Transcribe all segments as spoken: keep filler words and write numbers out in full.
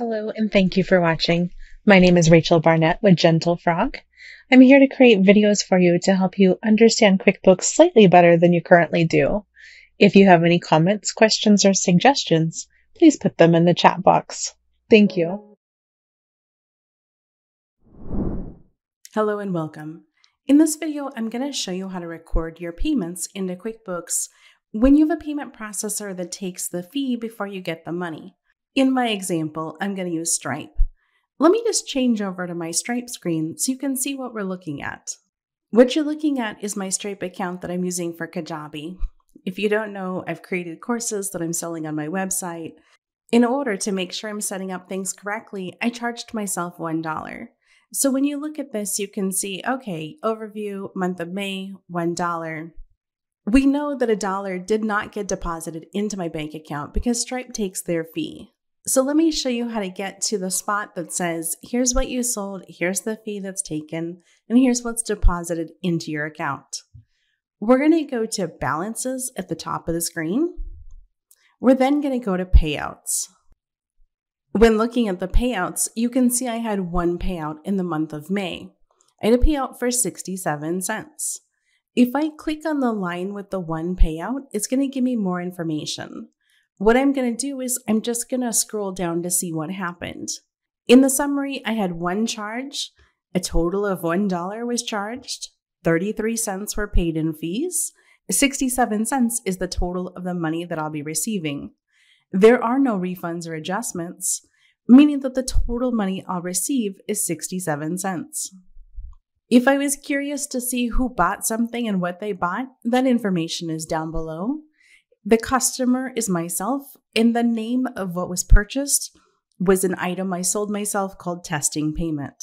Hello, and thank you for watching. My name is Rachel Barnett with Gentle Frog. I'm here to create videos for you to help you understand QuickBooks slightly better than you currently do. If you have any comments, questions, or suggestions, please put them in the chat box. Thank you. Hello and welcome. In this video, I'm going to show you how to record your payments into QuickBooks when you have a payment processor that takes the fee before you get the money. In my example, I'm going to use Stripe. Let me just change over to my Stripe screen so you can see what we're looking at. What you're looking at is my Stripe account that I'm using for Kajabi. If you don't know, I've created courses that I'm selling on my website. In order to make sure I'm setting up things correctly, I charged myself one dollar. So when you look at this, you can see, okay, overview, month of May, one dollar. We know that a dollar did not get deposited into my bank account because Stripe takes their fee. So let me show you how to get to the spot that says, here's what you sold, here's the fee that's taken, and here's what's deposited into your account. We're going to go to balances at the top of the screen. We're then going to go to payouts. When looking at the payouts, you can see I had one payout in the month of May. I had a payout for sixty-seven cents. If I click on the line with the one payout, it's going to give me more information. What I'm going to do is I'm just going to scroll down to see what happened. In the summary, I had one charge. A total of one dollar was charged. thirty-three cents were paid in fees. sixty-seven cents is the total of the money that I'll be receiving. There are no refunds or adjustments, meaning that the total money I'll receive is sixty-seven cents. If I was curious to see who bought something and what they bought, that information is down below. The customer is myself, and the name of what was purchased was an item I sold myself called testing payment.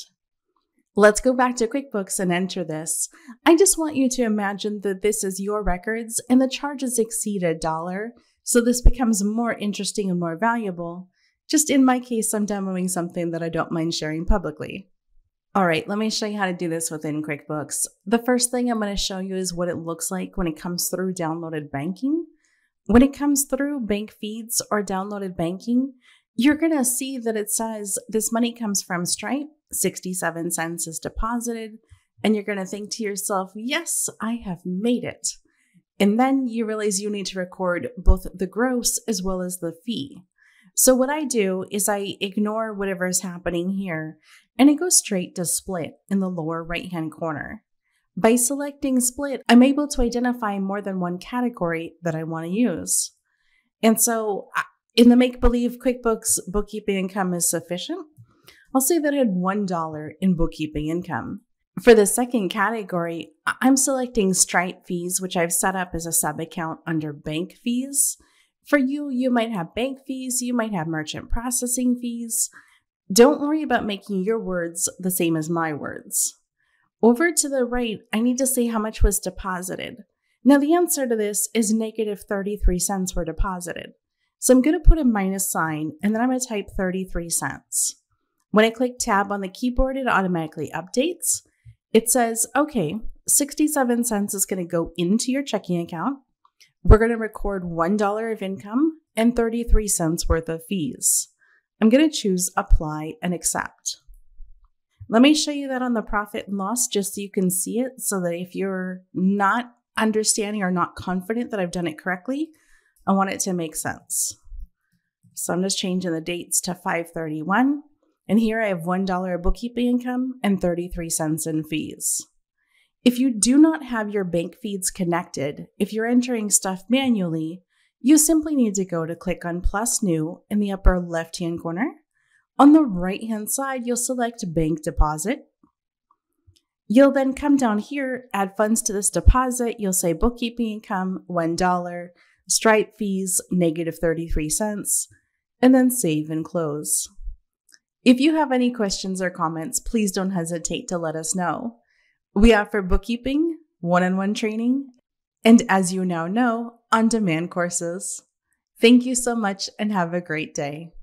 Let's go back to QuickBooks and enter this. I just want you to imagine that this is your records and the charges exceed a dollar, so this becomes more interesting and more valuable. Just in my case, I'm demoing something that I don't mind sharing publicly. All right, let me show you how to do this within QuickBooks. The first thing I'm going to show you is what it looks like when it comes through downloaded banking. When it comes through bank feeds or downloaded banking, you're going to see that it says this money comes from Stripe, sixty-seven cents is deposited, and you're going to think to yourself, yes, I have made it. And then you realize you need to record both the gross as well as the fee. So what I do is I ignore whatever is happening here, and I go straight to split in the lower right-hand corner. By selecting split, I'm able to identify more than one category that I want to use. And so in the make-believe QuickBooks bookkeeping income is sufficient, I'll say that I had one dollar in bookkeeping income. For the second category, I'm selecting Stripe fees, which I've set up as a sub-account under bank fees. For you, you might have bank fees, you might have merchant processing fees. Don't worry about making your words the same as my words. Over to the right, I need to see how much was deposited. Now the answer to this is negative thirty-three cents were deposited. So I'm going to put a minus sign and then I'm going to type thirty-three cents. When I click tab on the keyboard, it automatically updates. It says, okay, sixty-seven cents is going to go into your checking account. We're going to record one dollar of income and thirty-three cents worth of fees. I'm going to choose apply and accept. Let me show you that on the profit and loss just so you can see it, so that if you're not understanding or not confident that I've done it correctly, I want it to make sense. So I'm just changing the dates to five thirty-one. And here I have one dollar of bookkeeping income and thirty-three cents in fees. If you do not have your bank feeds connected, if you're entering stuff manually, you simply need to go to click on plus new in the upper left-hand corner. On the right-hand side, you'll select bank deposit. You'll then come down here, add funds to this deposit. You'll say bookkeeping income, one dollar, Stripe fees, negative thirty-three cents, and then save and close. If you have any questions or comments, please don't hesitate to let us know. We offer bookkeeping, one-on-one training, and as you now know, on-demand courses. Thank you so much and have a great day.